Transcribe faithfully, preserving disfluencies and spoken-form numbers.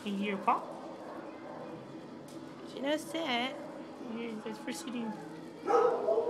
Can you hear a paw? She knows that. Yeah, that's proceeding.